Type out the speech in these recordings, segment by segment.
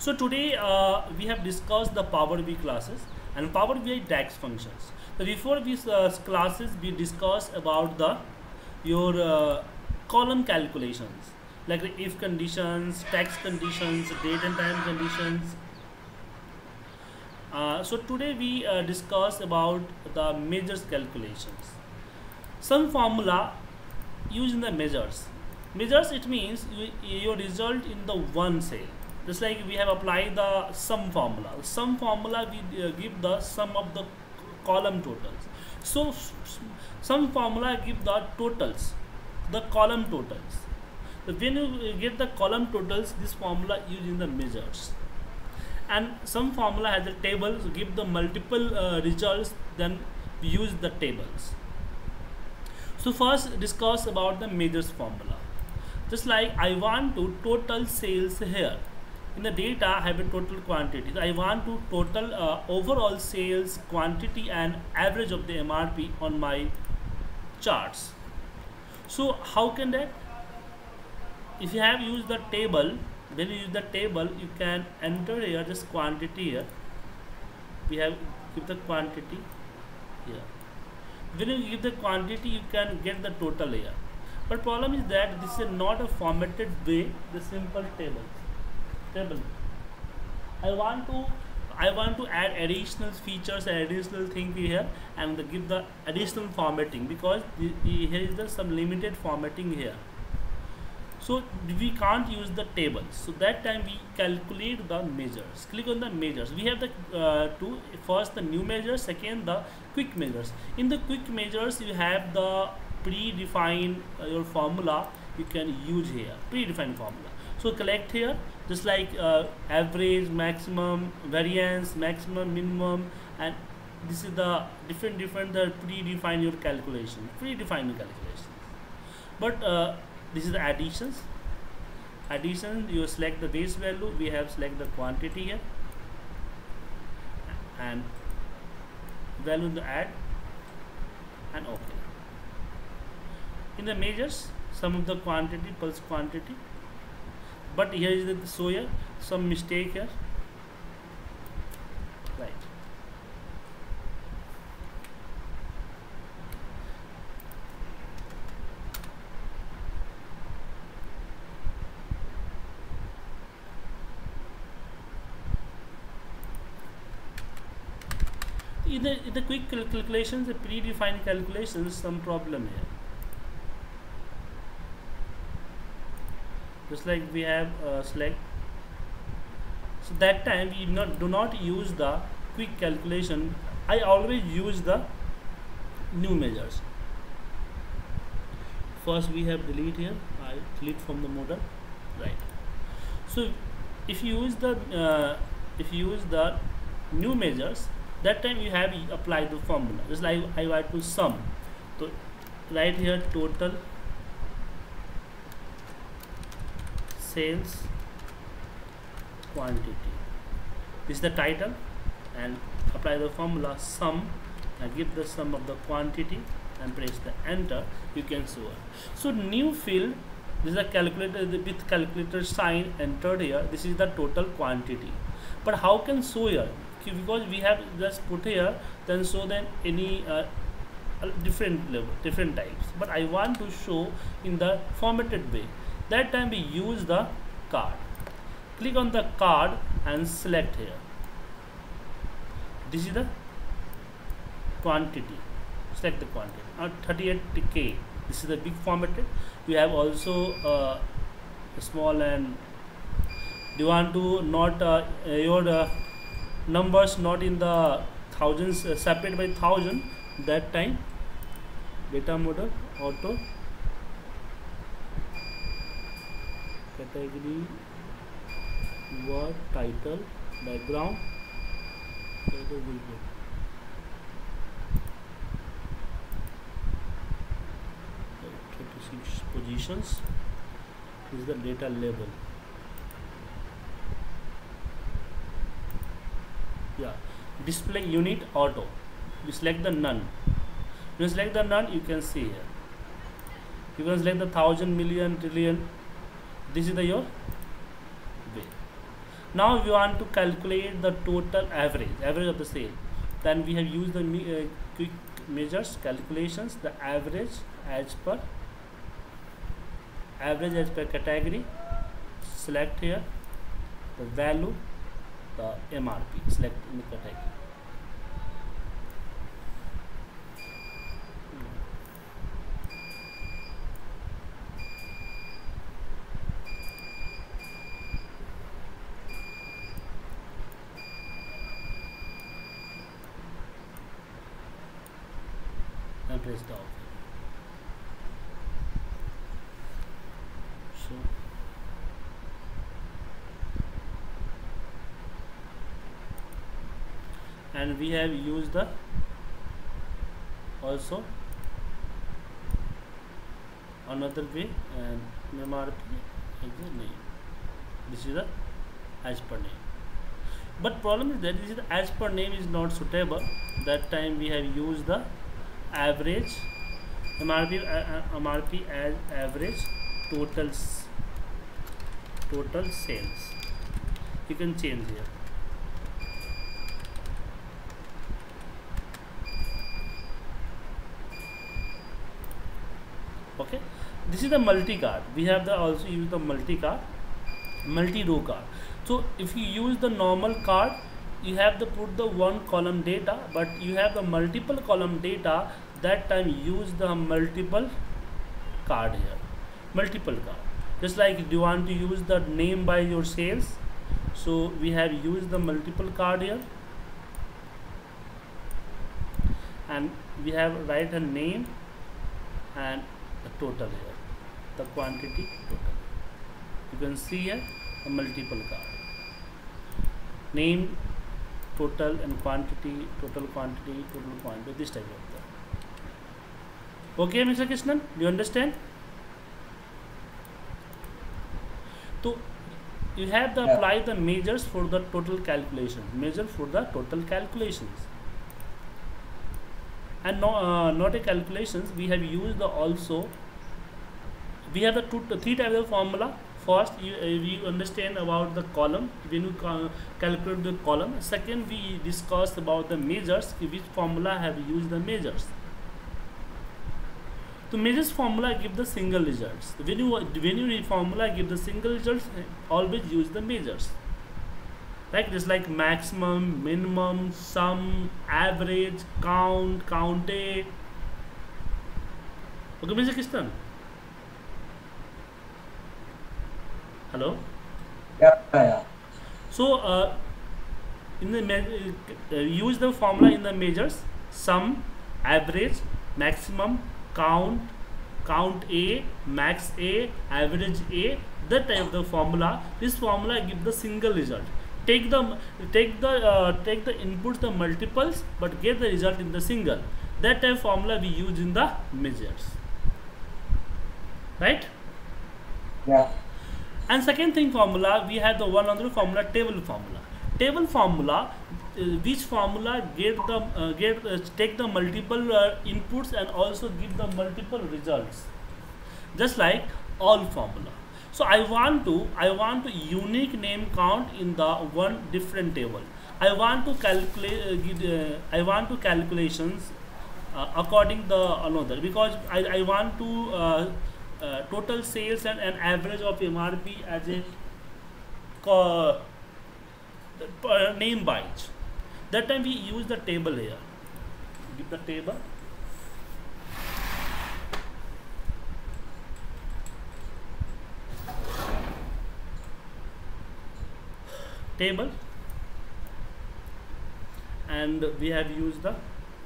So today we have discussed the Power BI classes and Power BI DAX functions. So before these classes, we discussed about the your column calculations like the if conditions, tax conditions, date and time conditions. So today we discuss about the measures calculations. Some formula used in the measures. Measures, it means your result in the one cell. Just like we have applied the sum formula. Sum formula we give the sum of the column totals. So some formula give the totals, the column totals. So when you get the column totals, this formula used in the measures. And some formula has a table, so give the multiple results, then we use the tables. So first discuss about the measures formula. Just like I want to total sales here. In the data I have a total quantity. So I want to total overall sales quantity and average of the MRP on my charts. So how can that? If you have used the table, when you use the table, you can enter here just quantity here. We have give the quantity here. When you give the quantity, you can get the total here. But problem is that this is not a formatted way, the simple table. I want to add additional features and additional thing here and give the additional formatting, because here is some limited formatting here. So we can't use the tables. So that time we calculate the measures. Click on the measures. We have the two. First the new measures, second the quick measures. In the quick measures you have the predefined your formula you can use here, predefined formula. So collect here just like average, maximum, variance, maximum, minimum, and this is the different the predefined your calculation, but this is the additions. You select the base value, we have select the quantity here and value in the add and OK. In the measures, sum of the quantity plus quantity, but here is the so here some mistake here, right. In the quick calculations, the predefined calculations, some problem here. Just like we have select, so that time we do not use the quick calculation. I always use the new measures. First we have delete here. I delete from the model, right. So if you use the new measures, that time you have apply the formula. Just like I want to sum, so right here total sales quantity, this is the title, and apply the formula sum and give the sum of the quantity and press the enter. You can show it. So new field, this is a calculator with calculator sign entered here. This is the total quantity, but how can show here? Because we have just put here, then show then any different level, different types, but I want to show in the formatted way. That time we use the card. Click on the card and select here. This is the quantity. Select the quantity. 38K. This is the big formatted. We have also small, and you want to not your numbers not in the thousands, separate by 1000. That time data model auto category word title background 36 positions. This is the data label. Yeah, display unit auto. You select the none. When you select the none, you can see here. You can select the 1000, million, trillion. This is the your way. Now we want to calculate the total average of the sale. Then we have used the quick measures calculations, the average as per category. Select here the value, the MRP, select in the category. And press the OK. So and we have used the also another way, and MRP is the name. This is the as per name. But problem is that this is the as per name is not suitable. That time we have used the average MRP as average total sales. You can change here. Okay, this is the multi card. We have the also use the multi row card. So if you use the normal card, you have to put the one column data, but you have the multiple column data. That time use the multiple card here, multiple card. Just like do you want to use the name by your sales, so we have used the multiple card here, and we have write a name and the total here, the quantity total. You can see here a multiple card, name, total, and quantity, total quantity, this type of thing. Okay, Mr. Krishnan, do you understand? So you have to apply the measures for the total calculation, and not a calculations. We have used the also. We have the three types of formula. First, you understand about the column when you calculate the column. Second, we discussed about the measures, which formula have used the measures. The measures formula give the single results. When you formula give the single results, always use the measures. Like this, like maximum, minimum, sum, average, counted. Okay, Mr. Krishnan. Hello. Yeah. So in the use the formula in the measures: sum, average, maximum, count A, max A, average A. That type of the formula. This formula give the single result. Take the inputs, the multiples, but get the result in the single. That type of formula we use in the measures. Right? Yeah. And second thing formula, we have the one other formula, table formula. Table formula, which formula take the multiple inputs and also give the multiple results, just like all formula. So I want to unique name count in the one different table. I want to calculate calculations according the another, because I want to total sales and an average of MRP as a name wise. That time we use the table here. Give the table. And we have used the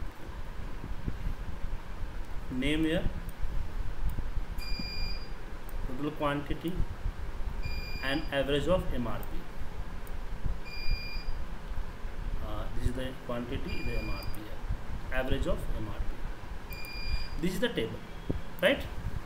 name here, total quantity, and average of MRP. This is the quantity, the MRP here, average of MRP. This is the table, right,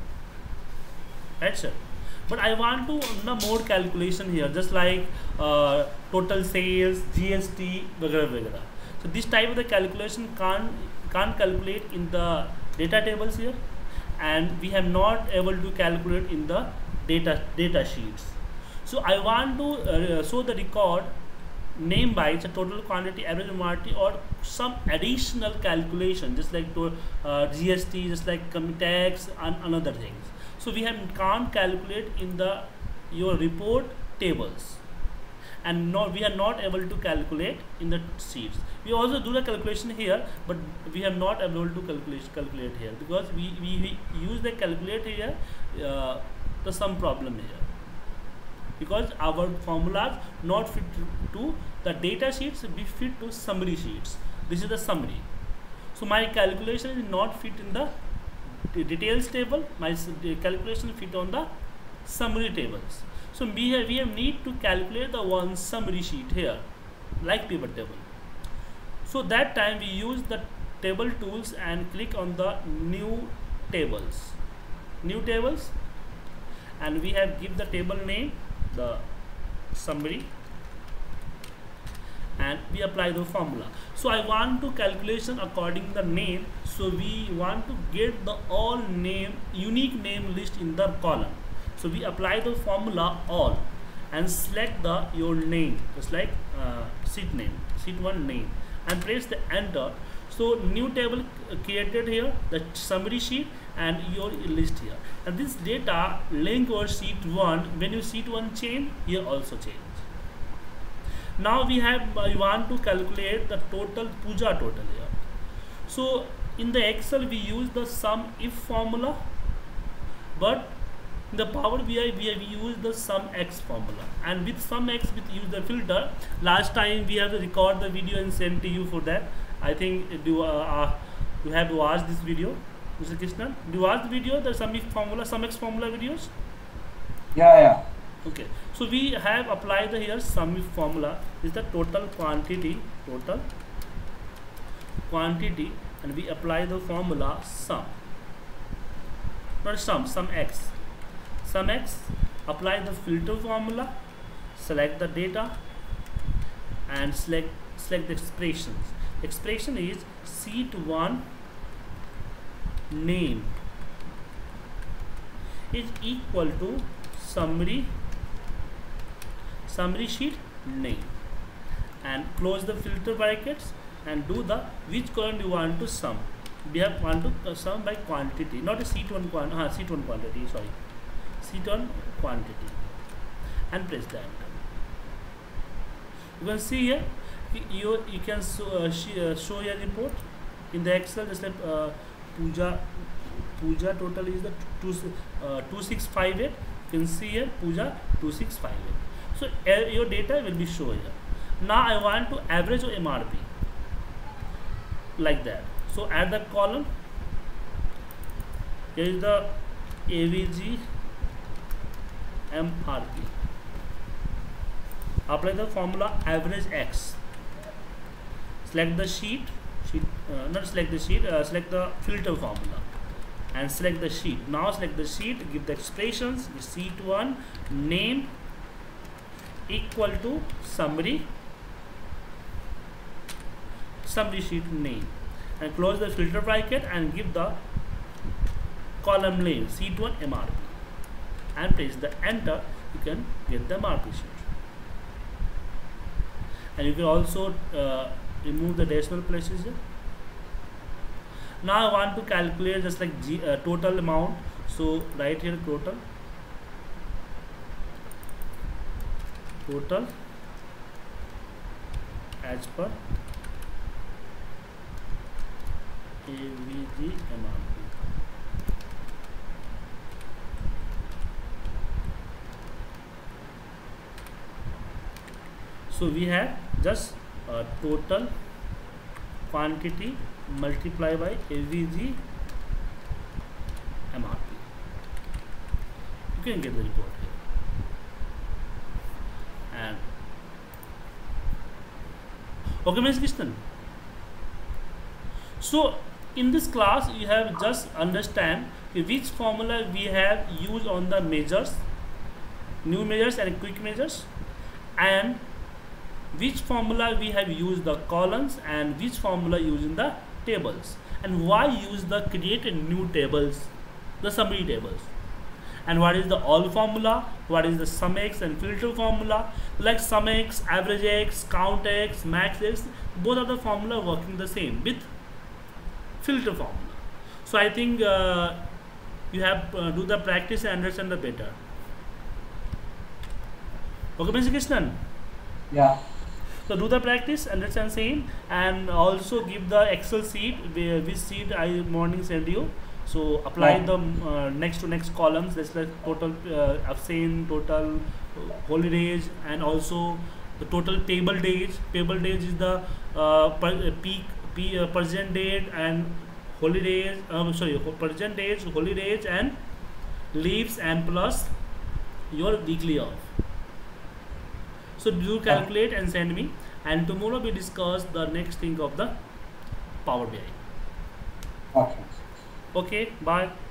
sir? But I want to more calculation here, just like total sales, GST, वगैरह. So this type of the calculation can't calculate in the data tables here, and we have not able to calculate in the data sheets. So I want to show the record name by the total quantity, average MRP, or some additional calculation, just like to GST, just like tax and another things. So we can't calculate in the your report tables, and we are not able to calculate in the sheets. We also do the calculation here, but we are not able to calculate here, because we use the calculate here. There's some problem here, because our formulas not fit to the data sheets, be fit to summary sheets. This is the summary. So my calculation is not fit in the details table. My calculation fit on the summary tables. So we have need to calculate the one summary sheet here, like pivot table. So that time we use the table tools and click on the new tables, and we have give the table name, the summary, and we apply the formula. So I want to calculation according the name, so we want to get the all unique name list in the column. So we apply the formula all and select the your name, just like sheet 1 name, and press the enter. So new table created here, the summary sheet and your list here, and this data link over sheet 1. When you sheet 1 change, here also change. Now we want to calculate the total puja total here. So in the Excel we use the sum if formula, but in the Power BI we have used the sum x formula, and with sum x with use the filter. Last time we have to record the video and send to you for that. I think you have watched this video, Mr. Krishnan. Do you watch the video, the sum if formula, sum x formula videos? Yeah. Okay, so we have applied the here sum if formula is the total quantity, and we apply the formula sum, not sum x. Sum x, apply the filter formula, select the data, and select the expressions. Expression is sheet 1 name is equal to summary sheet name, and close the filter brackets and do the which column you want to sum. We have want to sum by quantity, not a sheet 1 quantity, sorry, sheet 1 quantity, and press the enter. You can see here you can show your report in the Excel, just like puja total is the 2658. You can see here puja 2658. So your data will be shown here. Now I want to average or MRP, like that. So add the column. Here is the AVG MRP. Apply the formula average x. Select the select the filter formula and select the sheet. Now select the sheet, give the expressions. The sheet 1 name equal to summary sheet name, and close the filter bracket and give the column name sheet 1 MRP, and press the enter. You can get the MRP sheet, and you can also remove the decimal places here. Now I want to calculate just like total amount. So write here total as per AVG MRP. So we have just total quantity multiply by AVG MRP. You can get the report here. And okay, Mr. Krishnan. So in this class you have just understand which formula we have used on the measures, new measures and quick measures, and which formula we have used the columns, and which formula used in the tables, and why use the create new tables, the summary tables, And what is the all formula? What is the sum x and filter formula? Like sum x, average x, count x, max x, both of the formula working the same with filter formula. So I think you have do the practice and understand the better. Okay, Mr. Krishnan. Yeah. So do the practice, understand same, and also give the Excel sheet which sheet I morning send you. So apply Yeah. the next to next columns. That's like total abstain, total holidays, and also the total payable days. Payable days is the present date and holidays. Present days, holidays, and leaves, and plus your weekly off. So do calculate and send me, and tomorrow we discuss the next thing of the Power BI. Okay. Okay, bye.